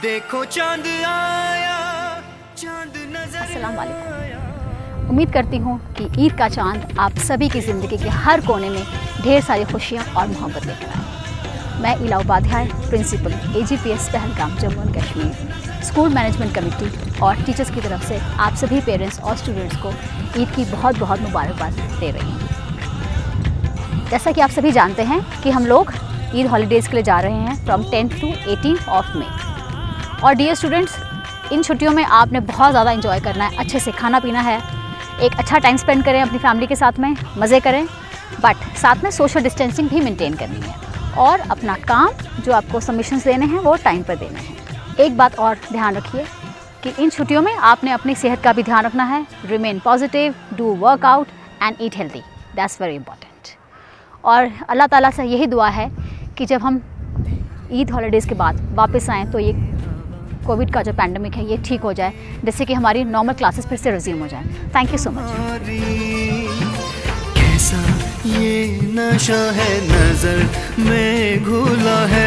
देखो चांद आया, चांद नजर अस्सलाम वालेकुम। उम्मीद करती हूँ कि ईद का चांद आप सभी की ज़िंदगी के हर कोने में ढेर सारी खुशियाँ और मोहब्बत लेकर आए। मैं Ila Upadhyay, principal AGPS Pahalgam Jammu and Kashmir school management committee और टीचर्स की तरफ से आप सभी पेरेंट्स और स्टूडेंट्स को ईद की बहुत बहुत मुबारकबाद दे रही हूँ। जैसा कि आप सभी जानते हैं कि हम लोग ईद हॉलीडेज़ के लिए जा रहे हैं from 10th to 18th of May. और डियर स्टूडेंट्स, इन छुट्टियों में आपने बहुत ज़्यादा एंजॉय करना है, अच्छे से खाना पीना है, एक अच्छा टाइम स्पेंड करें अपनी फैमिली के साथ में, मज़े करें, बट साथ में सोशल डिस्टेंसिंग भी मेंटेन करनी है और अपना काम जो आपको सबमिशंस देने हैं वो टाइम पर देने हैं। एक बात और ध्यान रखिए कि इन छुट्टियों में आपने अपनी सेहत का भी ध्यान रखना है। Remain positive, do workout and eat healthy, that's very important. और अल्लाह ताला से यही दुआ है कि जब हम ईद हॉलीडेज़ के बाद वापस आएँ तो ये कोविड का जो पैंडमिक है ये ठीक हो जाए, जिससे कि हमारी नॉर्मल क्लासेस फिर से रिज्यूम हो जाए। Thank you so much. कैसा ये नशा है नजर में घुला है,